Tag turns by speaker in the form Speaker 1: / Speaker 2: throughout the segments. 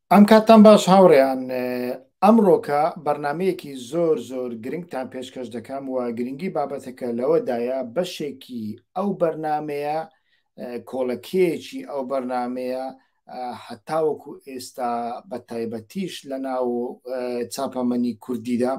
Speaker 1: ئەم کاتان باش هاوڕێیان ئەمڕۆکە بەرنمەیەکی زۆر گرنگتان پێشکەش دەکەم و گرنگی بابەتەکە لەوەدایە بەشێکی ئەو بەرنمەیە کۆڵەکەیەکی ئەو بەرنمەیە هەتاوەکو ئێستا بە تایبەتیش لە ناو چاپەمەنی کوردیدا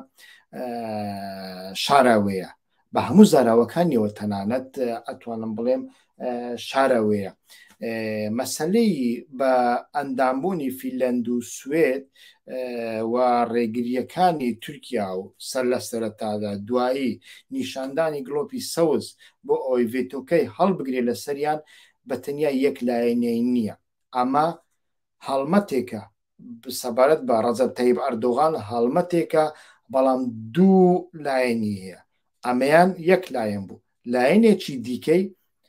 Speaker 1: شاراوەیە بە هەموو زاراوەکانیەوە تەنانەت ئەتوانم بڵێم شاراوەیە. مەسلەی بە ئەندامبوونی فیلەند و سوێد و ڕێگریەکانی تورکیا و سەر لە سەرەتادا دوایی نیشاندانی گڵۆپی سەوز بۆ ئەوەی ڤێتۆکەی هەڵبگرێت لە سەریان بە تەنیا یەک لایەنەی نییە. ئەمە هەڵمەتێکە سەبارەت بە ڕەجەب تەیب ئەردۆغان هەڵمەتێکە، بەڵام دوو لایەنی هەیە. ئەمەیان یەک لایەن بوو. لایەنێکی دیکەی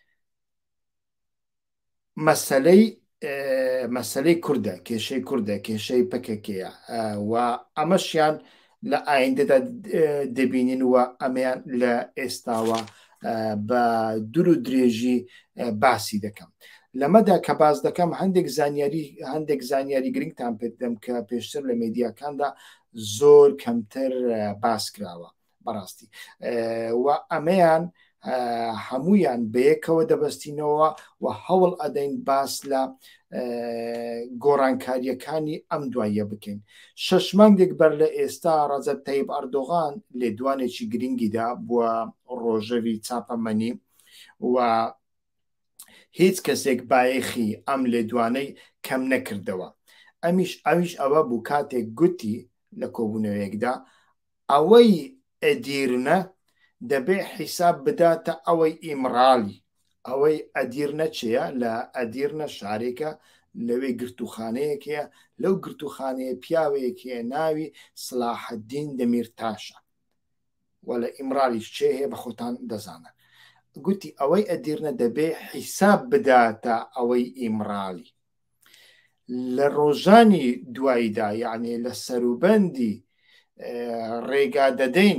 Speaker 1: مەسەلەی کووردە، کێشەی کووردە، کێشەی پەکەکەیە و ئەمەشیان لە ئایندەدا دەبینین و ئەمەیان لە ئێستاوە بە دوور و درێژی باسی دەکەم. لەمەدا کە باز دەکەم هەندێک زانیاری گرنگتان پێ دەم کە پێشتر لە مێدیاکاندا زۆر کەمتر باس کراوە بەڕاستی و ئەمەیان هەمویان بەیەکەوە دەبەستینەوە و هەوڵ ئەدەین باس لە گۆڕانکاریەکانی ئەم دواییە بکەین. 6 مانگێک بەر لە ئێستا ڕەجەب تەیب ئەردۆغان لێدوانێکی گرنگیدا بووە ڕۆژەوی چاپەمەنی و هیچ کەسێک بایەخی ئەم لێدوانەی کەم نەکردەوە. ئەویش ئەوە بوو کاتێک گوتی لە کۆبوونەوەیەکدا ئەوەی ئەدیرنە دەبێ حیساب بداتە ئەوەی ئیمرالی. ئەوەی ئەدیرنە چێە؟ لە ئەدیرنە شارێکە لەوێ گرتوخانەیەکەیە، لەو گرتوخانەیە پیاوەیەکەیە ناوی سلاحەدین دەمیرتاشە و لە ئیمرالیش چێ هەیە بە خۆتان دەزانن. گوتی ئەوەی ئەدیرنە دەبێ حیساب بداتە ئەوەی ئیمرالی. لە ڕۆژانی دواییدا یعنی لە سەروبەندی ڕێگا دەدەین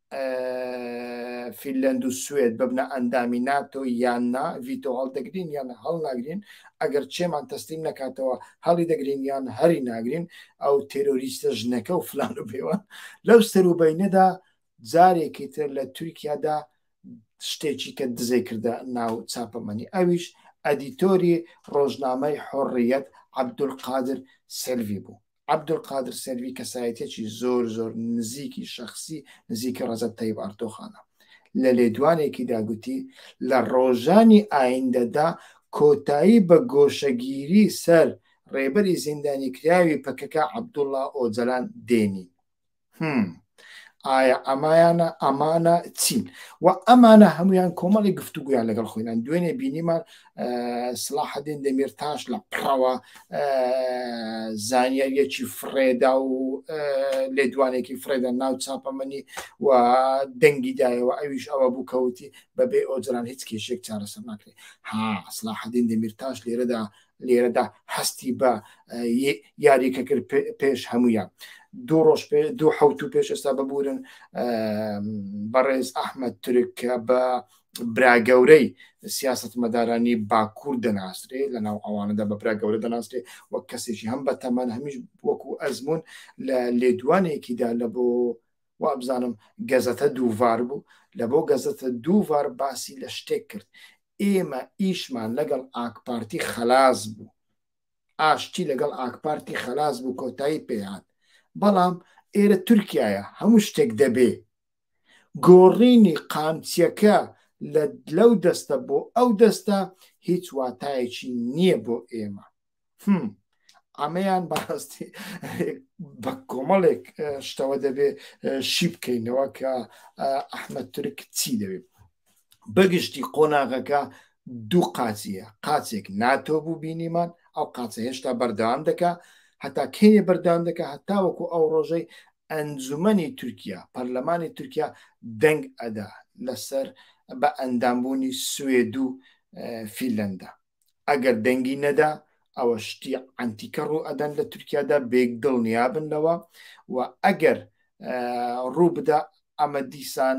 Speaker 1: فیلەند و سوێد ببنە ئەندامی ناتۆ یان نا، ڤیتۆ هەڵدەگرین یان هەڵ ناگرین. ئەگەر چێمان تەسلیم نەکاتەوە هەڵی دەگرین یان هەری ناگرین، ئەو تێرۆریستە ژنەکە و فلان و بێوان. لەو سەروبەینەدا جارێکی تر لە تورکیادا شتێکی کە دزەی کردە ناو چاپەمەنی، ئەویش ئەدیتۆری ڕۆژنامەی حۆڕیەت عەبدولقادر سێلڤی بوو. عەبدولقادر سێلڤی کەسایەتێکی زۆر نزیکی شەخسی نزیکی ڕەجەب تەیب ئەردۆغانە. لە لێدوانێکیدا گوتی لە ڕۆژانی ئایندەدا کۆتایی بە گۆشەگیری سەر ڕێبەری زیندانی کراوی پەکەکە عەبدوڵڵا ئۆجەلان دێنین. ئایا ئەمانە چین؟ و ئەمانە هەمویان کۆمەڵی گفتوگویان لەگەڵ خۆیان. دوێنێ بینیمان سلاحەدین دەمیرتاش لە پڕەوە زانیاریەکی فرێدا و لێدوانێکی فرێدا ناو چاپەمەنی و دەنگیدایەوە. ئەویش ئەوە بوو کەوتی بەبێ ئۆجەلان هیچ کێشێک چارەسەر ناکرێت. سلاحەدین دەمیرتاش لێرەدا هەستی بە یاریکە کرد پێش هەمویان. دوو حەوت و پێش ئێستا ببورن بەڕێز ئەحمەد تورک کە بە براگەورەی سیاست مەدارانی باکوور دەناسرێ، لە ناو ئەوانەدا بە براگەورە دەناسرێ وەک کەسێکی هەم بە تەمەن هەمیش وەکو ئەزمون لە لێدوانێکیدا لە بۆ وابزانم گەزەتە دووڤار بوو، لە بۆ گەزەتە دووڤار باسی لە شتێک کرد. ئێمە ئیشمان لەگەڵ ئاکپارتی خەلاس بوو، ئاشتی لەگەڵ ئاکپارتی خەلاس بوو، کۆتایی پێیان. بەڵام ئێرە تورکایە هەموو شتێک دەبێ. گۆڕینی قامچیەکە لەو دەستە بۆ ئەو دەستە هیچ واتایەکی نییە بۆ ئێمە. ئەمەیان بەڕاستی بە کۆمەڵێک شتەوە دەبێ شی بکەینەوە کە ئەحمەد تورک چی دەبێت. بەگشتی قۆناغەکە دوو قاچیە، قاچێک ناتۆ بوو بینیمان، ئەو قاچە هێشتا بەردەوام دەکا، هەتا کێنێ بەردەوام دەکە هەتا وەکو ئەو ڕۆژەی ئەنجومەنی تورکیا، پەرلەمانی تورکیا دەنگ ئەدا لەسەر بە ئەندامبوونی سوێد و فیلەندە. ئەگەر دەنگی نەدا ئەوە شتی ئەنتیکە ڕوو ئەدەن لە تورکیادا، بێک دڵنیابن لەوە. و ئەگەر ڕوو بدا ئەمە دیسان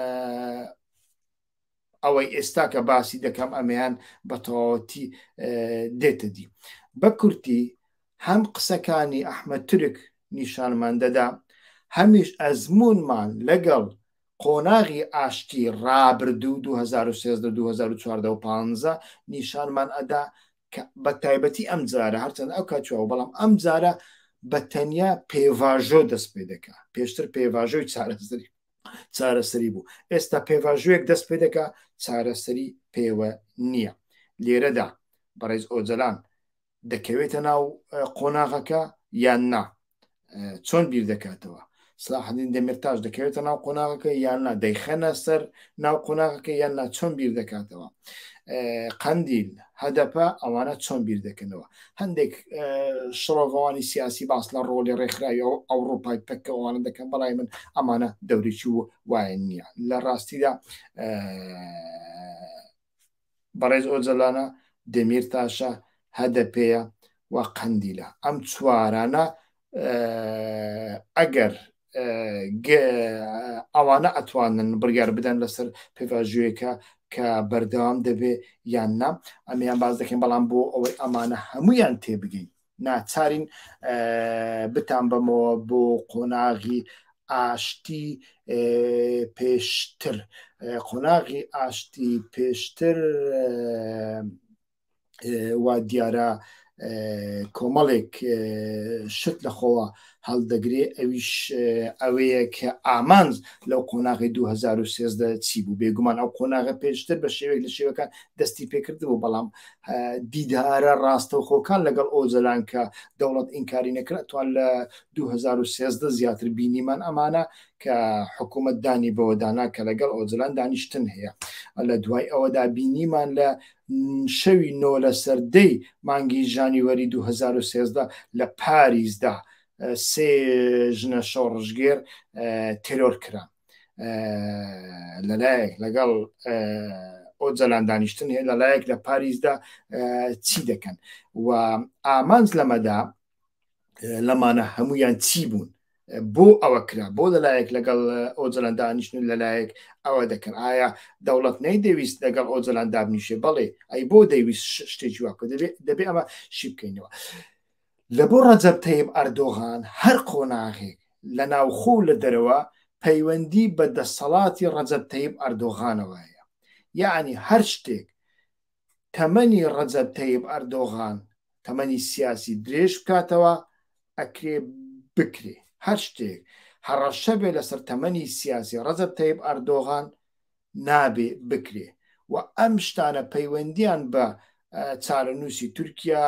Speaker 1: ئەوەی ئێستا کە باسی دەکەم ئەمەیان بە تەواوەتی دێتە دی. بە کورتی هەم قسەکانی ئەحمەد تورک نیشانمان دەدا هەمیش ئەزمونمان لەگەڵ قۆناغی ئاشتی ڕابردوو 2013 2014 و 15 نیشانمان ئەدا کە بە تایبەتی ئەم جارە هەرچەند ئەو کاتوە بەڵام ئەم جارە بە تەنیا پێواژۆ دەست پێ دەکا پێشتر پێواژۆی چارەسەری بوو ئێستا پێواژوەیەک دەست پێ دەکا چارەسەری پێوە نییە لێرەدا بەڕێز ئۆجەلان دەکەوێتە ناو قۆناغەکە یان نا چۆن بیر دەکاتەوە سلاحدین دەمێرتاش دەکەوێتە ناو قۆناغەکە یان نا دەیخەنە سەر ناو قۆناغەکە یان نا چۆن بیر دەکاتەوە قەندیل هەدەپە ئەوانە چۆن بیر دەکەنەوە هەندێک شڕۆڤەوانی سیاسی باس لە ڕۆلی ڕێکخراوی ئەوڕۆپای پەکەوانە دەکەن بەڵای من ئەمانە دەورێکی وایە نییە لە ڕاستیدا بەڕێز ئۆجەلانە دەمێرتاشە هەدەپەیە و قەندیلە ئەم چوارانە ئەگەر ئەوانە ئەتوانن بڕیار بدەن لەسەر پێواژوەیەکە کە بەردەوام دەبێ یان نا ئەمیان باز دەکەین بەڵام بۆ ئەوەی ئەمانە هەمویان تێبگەین ناچارین بتان بەمەوە بۆ قۆناغی ئاشتی پێشتر قۆناغی ئاشتی پێشتر وا دیارە کۆمەڵێک شت لەخۆوە هەڵدەگرێ ئەویش ئەوەیە کە ئامانز لەو قۆناغی 2013 چی بوو بێگومان ئەو قۆناغە پێشتر بە شێوەیەک لە شێوەکان دەستی پێکردبوو بەڵام دیدارە ڕاستەوخۆکان لەگەڵ ئۆجەلان کە دەوڵەت ئینکاری نەکرا توان لە 2013 زیاتر بینیمان ئەمانە کە حکوومەت دانی بەوەدانا کە لەگەڵ ئۆجەلان دانیشتن هەیە لە دوای ئەوەدا بینیمان لە شەوی نۆ لە سەردەی مانگی ژانیوەری 2013 لە پاریزدا سێ ژنە شۆڕژگێر تێرۆر کرا لەلایەک لەگەڵ ئۆجەلان دانیشتن هەیە لەلایەک لە پاریزدا چی دەکەن و ئامانز لەمەدا لەمانە هەمویان چی بوون بۆ ئەوە کرا بۆ لەلایەک لەگەڵ ئۆجەلان دانیشتن لەلایەک ئەوە دەکەن ئایا دەوڵەت نەیدەویست لەگەڵ ئۆجەلان دابنیشێ بەڵێ ئەی بۆ دەیویست شتێکی واکە دەبێ ئەمە شی بکەینەوە لە بۆ ڕەجەب تەیب ئەردۆغان هەر قۆناغێک لە ناوخۆ لە دەرەوە پەیوەندی بە دەسەڵاتی ڕەجەب تەیب ئەردۆغانەوە هەیە یعنی هەر شتێک تەمەنی ڕەجەب تەیب ئەردۆغان تەمەنی سیاسی درێژ بکاتەوە ئەکرێ بکرێ هەر شتێک هەڕەشە بێ لەسەر تەمەنی سیاسی ڕەجەب تەیب ئەردۆغان نابێ بکرێ و ئەم شتانە پەیوەندیان بە چارەنووسی تورکیا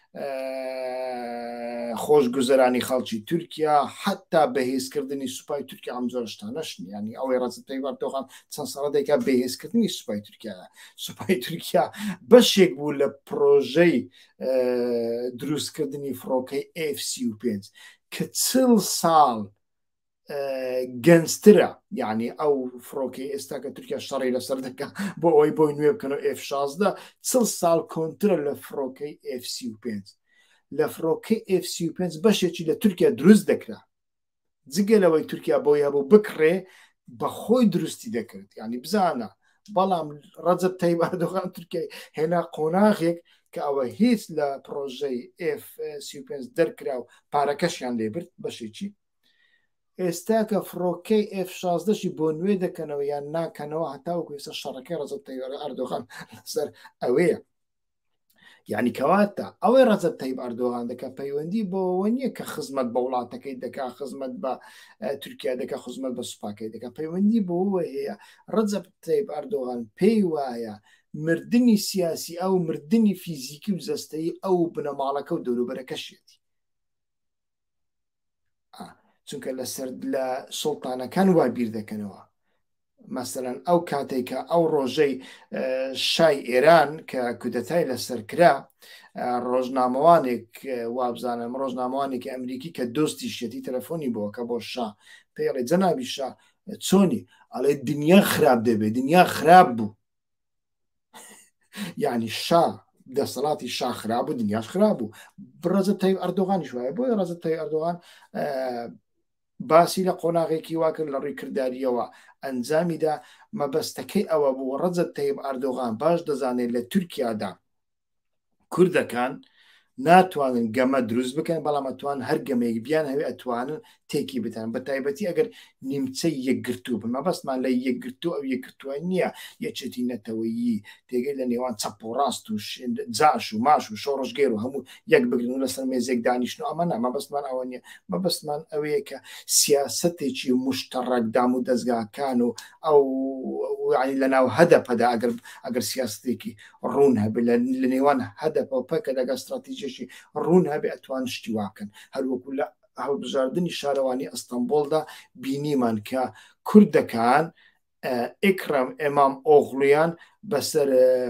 Speaker 1: خۆشگوزەرانی خەڵکی تورکیا حتا بەهێزکردنی سوپای تورکیا ئەم زۆر شتانەشن ینی ئەوەی ڕەجەب تەیب ئەردۆغان چەند سەڵەتێکە بەهێزکردنی سوپای تورکیا سوپای تورکیا بەشێک بوو لە پرۆژەی دروستکردنی فڕۆکەی F-35 کە 40 ساڵ گەنجترە یعنی ئەو فڕۆکەی ئێستا کە تورکیا شەڕی لەسەر دەکە بۆ ئەوەی بۆی نوێ بکەنەوە F-16 40 ساڵ کۆنترە لە فڕۆکەی F-35 لە فڕۆکەی F-35 بەشێکی لە تورکیا دروست دەکرا جگەلەوەی تورکیا بۆی هەبوو بکڕێ بەخۆی دروستی دەکرد ینی بزانە بەڵام ڕەجەب تەیب ئەردۆغان تورکیا هێنا قۆناغێک کە ئەوە هیچ لە پرۆژەی F-35 دەرکرا و پارەکەشیان لێبرد بەشێکی ئێستا کە فڕۆکەی F-16شی بۆ نوێ دەکەنەوە یان ناکەنەوە هەتاوەکو ئێستا شەڕەکەی ڕەجەب تەیب ئەردۆغان لەسەر ئەوەیە یعنی کەواتە ئەوەی ڕەجەب تەیب ئەردۆغان دەکە پەیوەندی بۆەوە نییە کە خزمەت بە وڵاتەکەی دەکا خزمەت بە تورکیا دەکە خزمەت بە سوپاکەی دەکە پەیوەندی بۆەوە هەیە ڕەجەب تەیب ئەردۆغان پێی وایە مردنی سیاسی ئەو مردنی فیزیکی و جەستەیی ئەو بنەماڵەکە و دەوروبەرەکەشێتی چونکە لەسەر لە سوڵتانەکان وا بیر دەکەنەوە مەسەرەن ئەو کاتێککە ئەو ڕۆژەی شای ئێران کە کودەتای لەسەر کرا ڕۆژنامەوانێک وابزانم ڕۆژنامەوانێکی ئەمریکی کە دۆستی شێتی تەلەفۆنی بووە کە بۆ شا پێڵێ جەنابی شا چۆنی ئەڵێ دنیا خراپ دەبێت دنیا خراپ بوو یعنی شا دەسەڵاتی شا خراپ بوو دنیاش خراپ بوو ڕەجەب تەیب ئەردۆغانیش وایە بۆیە ڕەجەب تەیب ئەردۆغان باسی لە قۆناغێکی واکرد لە ڕێکرداریەوە ئەنجامیدا مەبەستەکەی ئەوە بوو ڕەجەب تەیب ئەردۆغان باش دەزانێت لە تورکیادا کوردەکان ناتوانن گەمە دروست بکەن بەڵام ئەتوان هەر گەمەیەک بیان هەوێ ئەتوانن تێکی بتان بە تایبەتی ئەگەر نیمچەی یەکگرتوو بن مەبەستمان لە یەکگرتوو ئەو یەکگرتووە نییە یەکێتی نەتەوەیی تێگەی لە نێوان چەپ و ڕاست و جاش و ماش و شۆڕژگەر و هەموو یەک بگرن و لەسەر مێزێک دانیشتن ئەمە نا مەبەستمان ئەوە نییە مەبەستمان ئەوەیە کە سیاسەتێکی مشتەڕەک دام و دەستگاکان و ئەو ینی لەناو هەدەپەدا ئەگەر سیاستێکی ڕوون هەبێت لە نێوان هەدەپە و پەکە لەگە استراتیژیەکی ڕوون هەبێ ئەتوان شتی واکەن هەروەکو لە هەڵبژاردننی شارەوانی ئەستەمبۆڵدا بینیمان کە کوردەکان ئیکرەم ئێمام ئۆغڵویان بەسەر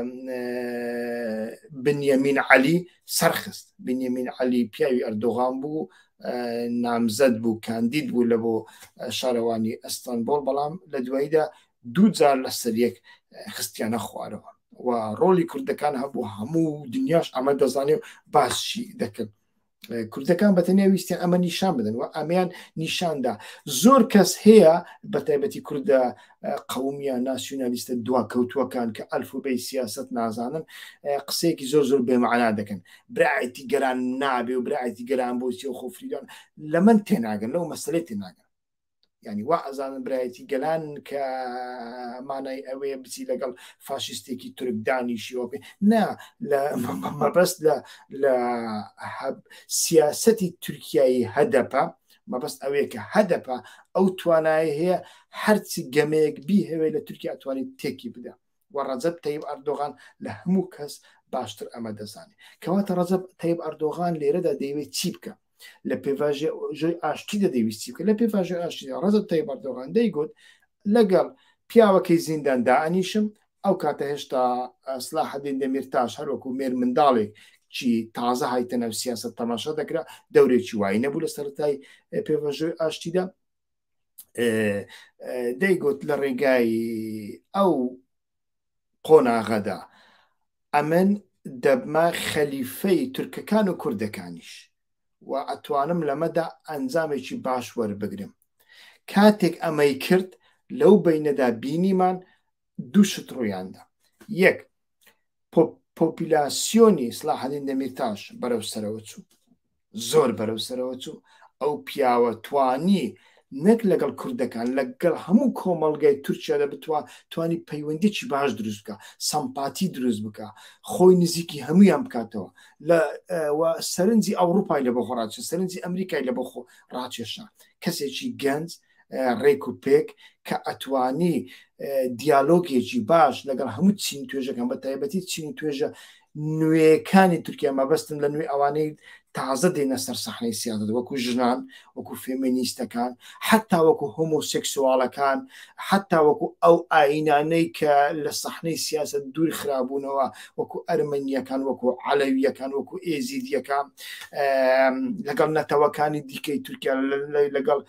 Speaker 1: بنیەمین عەلی سەرخست بنیەمین عەلی پیاوی ئەردۆغان بوو نامزەد بوو کاندید بوو لە بۆ شارەوانی ئەستەمبۆڵ بەڵام لە دواییدا دوو جار لەسەر یەک خستیانە خوارەوە و ڕۆلی کوردەکان هەبوو هەموو دنیاش ئەمە دەزانێ و باسشی دەکرد کوردەکان بەتەنیا ویستیان ئەمە نیشان بدەن و ئەمیان نیشاندا زۆر کەس هەیە بە تایبەتی کوردە قەومیە ناسیۆنالیستە دواکەوتووەکان کە ئەلفوبەی سیاست نازانن قسەیەکی زۆر زۆر بێمەعنا دەکەن برایەتی گەران نابێ و برایەتی گەران بۆچی و خۆفریدان لە من تێناگەن لەو مەسەلەی تێناگەن ینی وا ئەزانن برایەتی گەلان کە مانای ئەوەیە بچی لەگەڵ فاشیستێکی تورکدانیشیەوە پێ نا مەبەست لە سیاسەتی تورکیایی هەدەپە مەبەست ئەوەیە کە هەدەپە ئەو توانایی هەیە هەرچی گەمەیەک بی هەوێ لە تورکیا ئەتوانێت تێکی بدە و ڕەجەب تەیب ئەردۆغان لە هەموو کەس باشتر ئەمە دەزانێت کەواتە ڕەجەب تەیب ئەردۆغان لێرەدا دەیەوێت چی بکە لە پێواژەی ئاشتیدا دەویستی بکە لە پێواژەی ئاشتیدا ڕەجەب تەیب ئەردۆغان دەیگوت لەگەڵ پیاوەکەی زینداندا ئەنیشم ئەو کاتە هێشتا سلاحەدین دەمیرتاش هەروەکو مێر منداڵێک چی تازە هایتە نەو سیاست تەماشا دەکرا دەورێکی وای نەبوو لە سەرەتای پێواژەی ئاشتیدا دەیگوت لە ڕێگای ئەو قۆناغەدا ئەمن دەبمە خەلیفەی تورکەکان و کوردەکانیش و ئەتوانم لەمەدا ئەنجامێکی باش وەربگرم کاتێک ئەمەی کرد لەو بینەدا بینیمان دوو شت ڕوویاندا یەک پۆپیلاسیۆنی سلاحەدین دەمیرتاش بەرەو سەرەوە چوو زۆر بەرەو سەرەوە چوو ئەو پیاوە توانی نەک لەگەڵ کوردەکان لەگەڵ هەموو کۆمەڵگای تورکیادا توانی پەیوەندێکی باش دروست بکە سەمپاتی دروست بکە خۆی نزیکی هەمویان بکاتەوە سەرنجی ئەوروپای لە بۆ خۆ ڕاکێشە سەرنجی ئەمریکای لە بۆ خۆ ڕاکێشە کەسێکی گەنج ڕێک و پێک کە ئەتوانی دیالۆگێکی باش لەگەڵ هەموو چین توێژەکان بە تایبەتی چین توێژە نوێیەکانی تورکیا مەبەستن لە نوێی ئەوانەی تازە دێنە سەر سەحنەی سیاسەت وەکو ژنان وەکو فێمینیستەکان حتا وەکو هۆمۆسێکسوالەکان حتا وەکو ئەو ئاینانەی کە لە سەحنەی سیاسەت دووری خراببوونەوە وەکو ئەرمەنیەکان وەکو عەلەویەکان وەکو ئێزیدیەکان لەگەڵ نەتەوەکانی دیکەی تورکیا لەگەڵ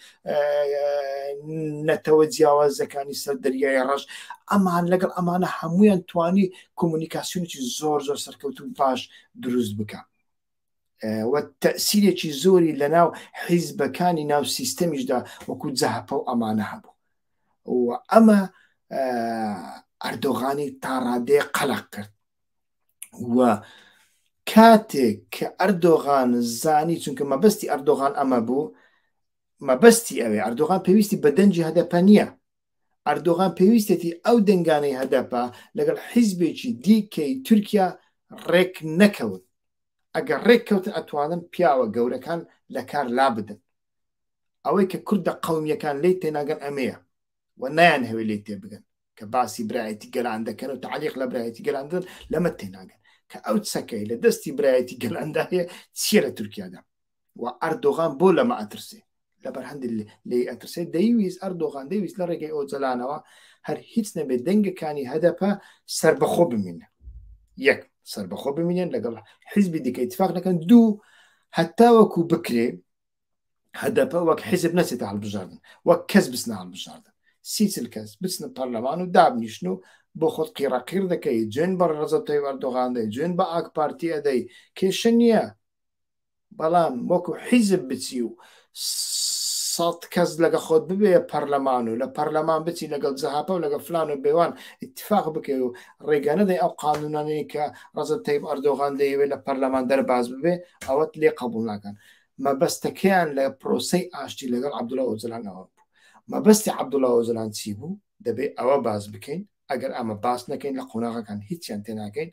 Speaker 1: نەتەوە جیاوازەکانی سەر دەریای ڕەش ئەمان لەگەڵ ئەمانە هەمویان توانی کۆمونیکاسیۆنێکی زۆر زۆر سەرکەوت و باش دروست بکە و تەسیرێکی زۆری لە ناو حیزبەکانی ناو سیستەمیشدا وەکو جەهەپە و ئەمانە هەبوو و ئەمە ئەردۆغانی تا ڕادەیە قەلق کرد و کاتێک کە ئەردۆغان زانی چونکە مەبەستی ئەردۆغان ئەمە بوو مەبەستی ئەوێ ئەردۆغان پێویستی بە دەنجی هەدەپە نییە ئەردۆغان پێویستێتی ئەو دەنگانەی هەدەپە لەگەڵ حیزبێکی دیکەی تورکیا ڕێک نەکەون ئەگەر ڕێککەوتن ئەتوانن پیاوە گەورەکان لە کار لا بدەن ئەوەی کە کوردە قەومیەکان لی تێناگەن ئەمەیە و نایان هەوێ لی تێ بگەن کە باسی برایەتی گەلان دەکەن و تعلیق لە برایەتی گەلاندن لەمە تێناگەن کە ئەو چەکەی لە دەستی برایەتی گەلاندا هەیە چیە لە تورکیادا و ئەردۆغان بۆ لەمە ئەترسێ لەبەر هەندێک لێ ئەترسێ دەیویست ئەردۆغان دەیویست لە ڕێگەی ئۆجەلانەوە هەر هیچ نەبێت دەنگەکانی هەدەپە سربەخۆ بمینە یەک سربەخۆ بمینێن لەگەڵ حیزبی دیکە اتفاق نەکەن دوو هەتا وەکو بکرێ هەدەپە وەک حیزب نەچێتە هەڵبژاردن وەک کەس بچنە هەڵبژاردن سیچل کەس بچنە پەرلەمان و دابنیشن و بۆ خۆت قیڕەقیر دەکەی جوێن بە ڕەجەب تەیب ئەردۆغان دەی جوێن بە ئاک پارتی ئەدەی کێشە نییە بەڵام وەکو حیزب بچی و سەد کەس لەگە خۆت ببێ پەرلەمان و لە پەرلەمان بچی لەگەڵ جەهاپە و لەگە فلان و بێوان اتفاق بکەی و ڕێگە نەدەی ئەو قانونانەی کە ڕەزب تەیب ئەردۆغان دەیەوێت لە پەرلەمان دەرباز ببێ ئەوەت لێ قبول ناکەن مەبەستەکەیان لە پرۆسەی ئاشتی لەگەڵ عەبدوڵڵا ئۆجلانەوە بوو مەبەستی عەبدوڵڵا ئۆجلان چی بوو دەبێت ئەوە باز بکەین ئەگەر ئەمە باس نەکەین لە قۆناغەکان هیچیان تێناکەین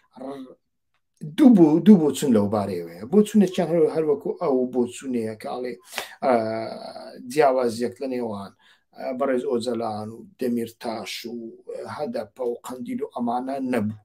Speaker 1: دوو بۆ چون لەو بارەیەوەیە بۆ چونێکیان هەروەکو ئەو بۆ چونەیە کاڵێ جیاوازیەک لە نێوان بەڕێز ئۆجەلان و دەمیرتاش و هەدەپە و قەندیل و ئەمانە نەبوو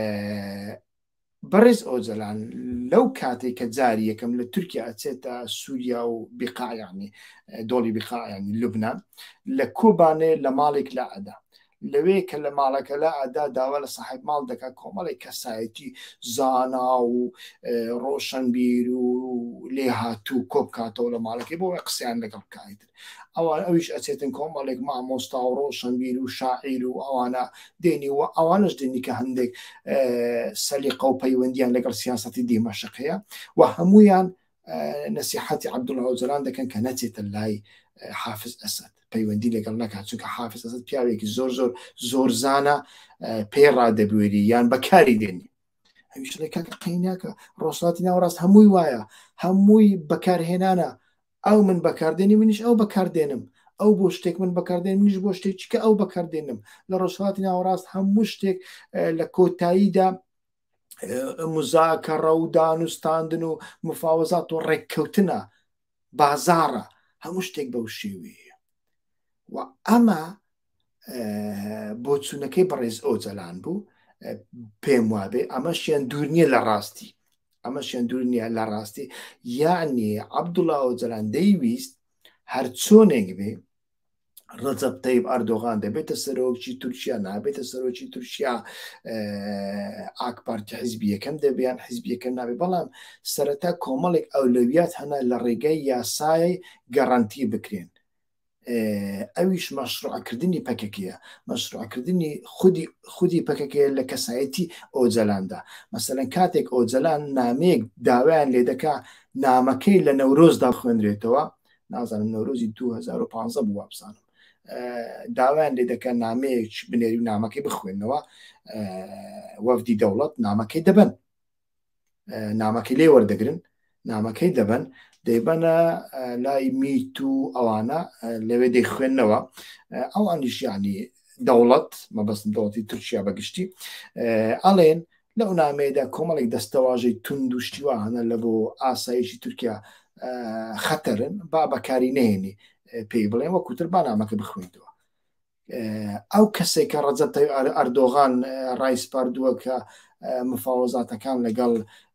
Speaker 1: بەڕێز ئۆجەلان لەو کاتێک کە جاری یەکەم لە تورکیا ئەچێتە سووریا و بیقاعیانی دۆڵی بیقاعیانی لوبنان لە کۆبانێ لە ماڵێک لا ئەدا لەوێ کە لە ماڵەکە لا ئەدا داوا لە صاحب ماڵ دەکات کۆمەڵی کەسایەتی زانا و ڕۆشنبیر و لێ هاتوو کۆبکاتەوە لە ماڵەکەی بۆ قسەیان لەگەڵ کایتر ئەوان ئەویش ئەچێتن کۆمەڵێک مامۆستا و ڕۆشنبیر و شاعیر و ئەوانە دێنی و ئەوانش دێنی کە هەندێک سەلیقە و پەیوەندیان لەگەڵ سیاسەتی دیمەشقەیە و هەمویان نەسیحەتی عەبدوڵڵا ئۆجەلان دەکەن کە نەچێتە لای حافز ئەسەد پەیوەندی لەگەڵ نەکات چونکە حافز ئەسەد پیاوێکی زۆر زانە پێی ڕادەبوێری یان بەکاری دێنی هەمیش کاکە قەیناکە ڕۆژهەڵاتی ناوەڕاست هەمووی وایە هەمووی بەکارهێنانە ئەو من بەکاردێنی منیش ئەو بەکاردێنم ئەو بۆ شتێک من بەکاردێن منیش بۆ شتێک کە ئەو بەکاردێنم لە ڕۆژهەڵاتی ناوەڕاست هەموو شتێک لە کۆتاییدا مزاکەڕە و دانوستاندن و مفاوەزات و ڕێککەوتنە بازاڕە هەموو شتێک بەو شێوەیە و ئەمە بۆ چوونەکەی بەڕێز ئۆجەلان بوو پێم وابێ ئەمەشیان دوور نییە لە ڕاستی ئەمەشیان دوور نییە لە ڕاستی یعنی عەبدوڵڵا ئۆجەلان دەیویست هەر چۆنێک بێ ڕەجەب تەیب ئەردۆغان دەبێتە سەرۆکی تورکیا نابێتە سەرۆکی تورکیا ئاکپارتی حیزبی یەکەم دەبیان حیزبی یەکەم نابێت بەڵام سەرەتا کۆمەڵێک ئەولەویات هەنا لە ڕێگەی یاسای گەڕانتی بکرێن ئەویش مەشروعکردنی پەکەکەیە مەشروعکردنی خودی پەکەکەیە لە کەسایەتی ئۆجەلاندا مەسەلەن کاتێک ئۆجەلان نامەیەک داوایان لێ دەکا نامەکەی لە نەورۆزدا خوێنرێتەوە نازانم نەورۆزی 2015 بوو وابزانم داوایان لێ دەکەن نامەیەک بنێری و نامەکەی بخوێنەوە وەفدی دەوڵەت نامەکەی دەبن نامەکەی لێ وەردەگرن نامەکەی دەبن دەیبەنە لای میت و ئەوانە لەوێ دەیخوێننەوە ئەوانیش یانی دەوڵەت مەبەستم دەوڵەتی تورکیا بەگشتی ئەڵێن لەو نامەیەدا کۆمەڵێک دەستەواژەی تند و شتیوانە لە بۆ ئاسایشی تورکیا خەتەرن با بەکاری نهێنی پێی بڵێن وەکوتر با نامەکە بخوێنیتەوە ئەو کەسێک کە ڕەجەب تەیب ئەردۆغان ڕایسپاردووە کە مفاوەزاتەکان لەگەڵ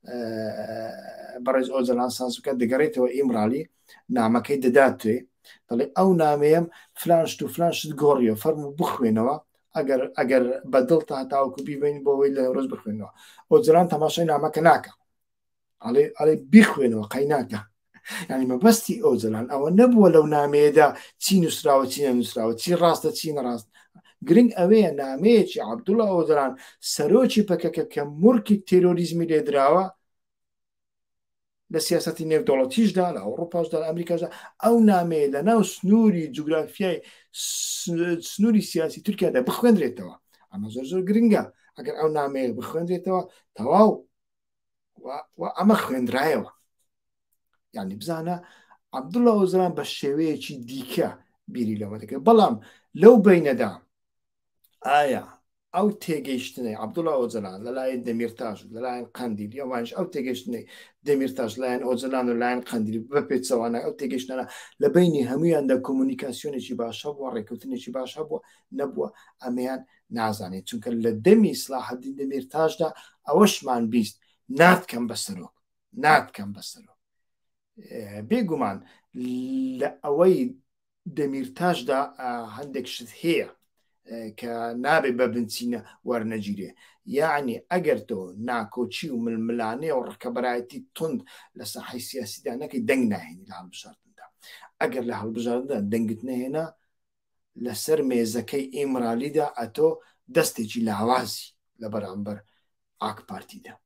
Speaker 1: بەڕێز ئۆجەلان ساز بکە دەگەڕێتەوە ئیمرالی نامەکەی دەداتێ دەڵێ ئەو نامەیەم فلانشت و فلانشت گۆڕیەوە فەرموو بخوێنەوە ئەگەر بەدڵ تا تاوەکو بیبین بۆەوەی لە ڕۆژ بخوێنەوە ئۆجەلان تەماشای نامەکە ناکە ئەڵێ بیخوێنەوە قەیناکە یعنی مەبەستی ئۆجەلان ئەوە نەبووە لەو نامەیەدا چی نووسراوە چی نەنووسراوە چی ڕاستە چی نەڕاست گرنگ ئەوەیە نامەیەکی عەبدوڵڵا ئۆجەلان سەرۆکی پەکەکە کە مورکی تێرۆریزمی لێدراوە لە سیاسەتی نێودەوڵەتیشدا لە ئەوڕۆپاشدا لە ئەمریکاشدا ئەو نامەیە لە ناو سنووری جوگرافیای سنووری سیاسی تورکیادا بخوێنرێتەوە ئەمە زۆر گرنگە ئەگەر ئەو نامەیە بخوێنرێتەوە تەواو ئەمە خوێندرایەوە یعنی بزانە عەبدوڵڵا ئۆجەلان بە شێوەیەکی دیکە بیری لەوە دەکرێت بەڵام لەو بینەدا ئایا ئەو تێگەیشتنەی عەبدوڵڵا ئۆجەلان لەلایەن دەمیرتاش لەلایەن قەندیل یاوانش ئەو تێگەیشتنەی دەمیرتاش لایەن ئۆجەلان و لایەن قەندیل بەپێچەوانە ئەو تێگەیشتنە لە بینی هەمویاندا کۆمونیکاسیۆنێکی باشە بووە ڕێککەوتنێکی باشە بووە نەبووە ئەمەیان نازانێت چونکە لە دەمی سلاحەدین دەمیرتاشدا ئەوەشمان بیست ناتکەم بەسەرۆ بێگومان لە ئەوەی دەمیرتاشدا هەندێک شت هەیە کە نابێ بە بنچینە وەرنەگیرێ یعنی ئەگەر تۆ ناکۆچی و ململانێ و ڕکەبەرایەتی تند لە ساحەی سیاسیدا نەکەی دەنگ ناهێنی لە هەڵبژاردندا ئەگەر لە هەڵبژاردندا دەنگت نەهێنا لەسەر مێزەکەی ئیمرالیدا ئەتۆ دەستێکی لاوازی لە بەرامبەر ئاک پارتیدا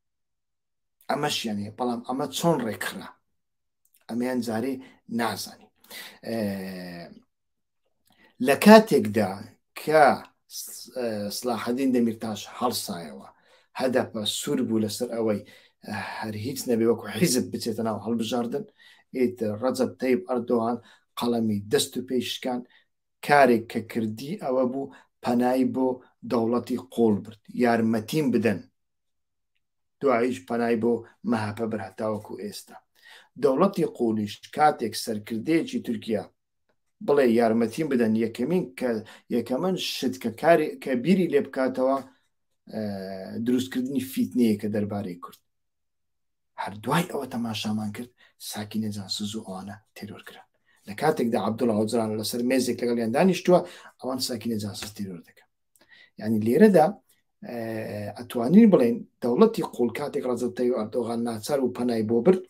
Speaker 1: ئەمەشیانێ بەڵام ئەمە چۆن ڕێکخرا ئەمەیان جارێ نازانی لە کاتێکدا کە سلاحەدین دەمیرتاش هەڵسایەوە هەدەپە سوور بوو لەسەر ئەوەی هەر هیچ نەبێ وەکو حیزب بچێتە ناو هەڵبژاردن ئیتر ڕەجەب تەیب ئەردۆغان قەڵەمی دەست و پێیشکان کارێک کە کردی ئەوە بوو پەنای بۆ دەوڵەتی قۆڵ برد یارمەتیم بدەن دوایش پەنای بۆ مەهاپە برهتاوەکو ئێستا دەوڵەتی قۆلیش کاتێک سەرکردەیەکی تورکیا بڵێ یارمەتیم بدەن یەکەمەن شت کە بیری لێ بکاتەوە دروستکردنی فیتنەیە کە دەربارەی کورد هەردوای ئەوە تەماشامان کرد ساکینە جانسز و ئەوانە تێرۆرکران لە کاتێکدا عەبدوڵڵا ئۆجلان لەسەر مێزێک لەگەڵیان دانیشتووە ئەوان ساکینە جانسز تێرۆر دەکەن یعنی لێرەدا ئەتوانین بڵێن دەوڵەتی قوڵ کاتێک ڕەجەب تەیب ئەردۆغان ناچار و پەنای بۆ برد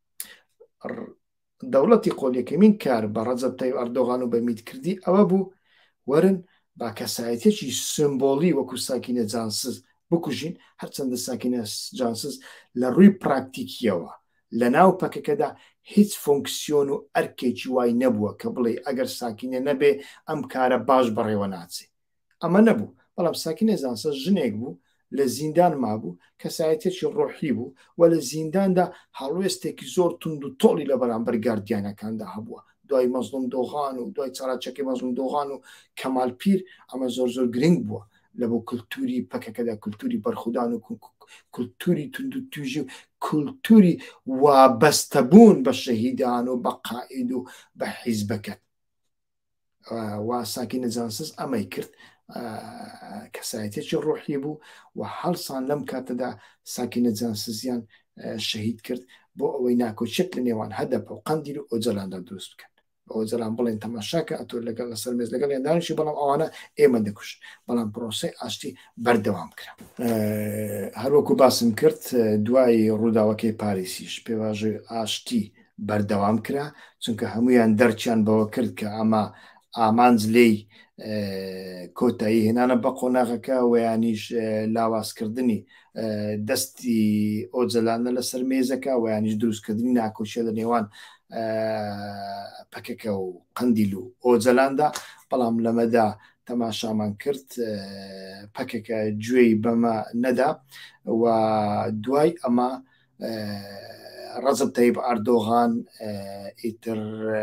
Speaker 1: دەوڵەتی قۆڵ یەکەمین کار بە ڕەجەب تەیب ئەردۆغان و بە میدکردی ئەوە بوو وەرن با کەسایەتێکی سمبۆلی وەکو ساکینە جانسز بکوژین هەرچەندە ساکینە جانسز لە ڕووی پراکتیکیەوە لە ناو پەکەکەدا هیچ فۆنکسیۆن و ئەرکێکی وای نەبووە کە بڵێ ئەگەر ساکینە نەبێ ئەم کارە باش بەڕێوە ناچێ ئەمە نەبوو بەڵام ساکینە جانسز ژنێک بوو لە زیندان مابوو کەسایەتێکی ڕۆحی بوو و لە زینداندا هەڵوێستێکی زۆر تند و تۆڵی لە بەرامبەر گاردیانەکاندا هەبووە دوای مەزلوم دۆغان و دوای چاراچەکەی مەزلوم دۆغان و کەمال پیر ئەمە زۆر زۆر گرنگ بووە لە بۆ کولتوری پەکەکەدا کولتوری بەرخودان و کولتوری تند و توژی و کولتوری وابەستەبوون بە شەهیدان و بە قائید و بە حیزبەکەت وا ساکینە جانسز ئەمەی کرد کەسایەتێکی ڕۆحی بوو و هەڵسان لەم کاتەدا ساکینە جانسزیان شەهید کرد بۆ ئەوەی ناکۆچێت لە نێوان هەدەپە و قەندیل و ئۆجەلاندا دروست بکەن ئۆجەلان بڵێن تەماشاکە ئەتۆ لەگەڵ لەسەر مێز لەگەڵیان دانیشی بەڵام ئەوانە ئێمە دەکوشن بەڵام پرۆسەی ئاشتی بەردەوام کرا هەروەکو باسم کرد دوای ڕووداوەکەی پاریسیش پێواژەی ئاشتی بەردەوام کرا چونکە هەمویان دەرچیان بەوە کرد کە ئەمە ئامانج لێی کۆتایی هێنانە بە قۆناغەکە ویانیش لاوازکردنی دەستی ئۆجەلانە لەسەر مێزەکە ویانیش دروستکردنی ناکۆچیە لە نێوان پەکەکە و قەندیل و ئۆجەلاندا بەڵام لەمەدا تەماشامان کرد پەکەکە گوێی بەمە نەدا و دوای ئەمە ڕەجەب تەیب ئەردۆغان ئیتر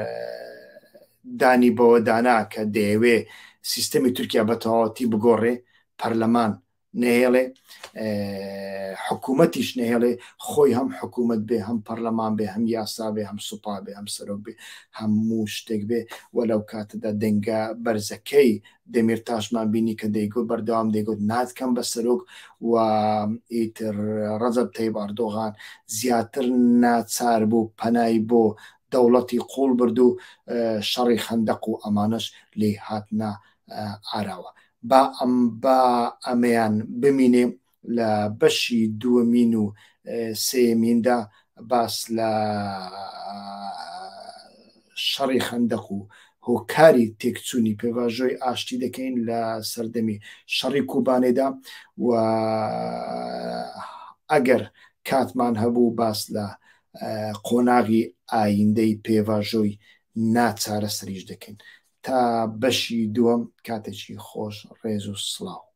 Speaker 1: دانی بەوە دانا کە دەیەوێ سیستەمی تورکیا بە تەواوەتی بگۆڕێ پەرلەمان نەهێڵێ حکوومەتیش نەهێڵێ خۆی هەم حکوومەت بێ هەم پەرلەمان بێ هەم یاسا بێ هەم سوپا بێ هەم سەرۆک بێ هەموو شتێک بێ وەلەو کاتەدا دەنگە بەرزەکەی دەمیرتاشمان بینی کە دەیگوت بەردەوام دەیگوت ناتکەم بە سەرۆک و ئیتر ڕەجەب تەیب ئەردۆغان زیاتر ناچار بوو پەنای بۆ دەوڵەتی قوڵ برد و شەڕی خەندەق و ئەمانەش لێ هاتنە ئاراوە با ئەمەیان بمینێ لە بەشی دووەمین و سێمیندا باس لە شەڕی خەندەق و هۆکاری تێکچوونی پێواژۆی ئاشتی دەکەین لە سەردەمی شەڕی کوبانێدا و ئەگەر کاتمان هەبوو باس لە قۆناغی ئایندەی پێواژۆی ناچارە سەریش دەکەین تا بەشی دووەم کاتێکی خۆش ڕێز و سڵاو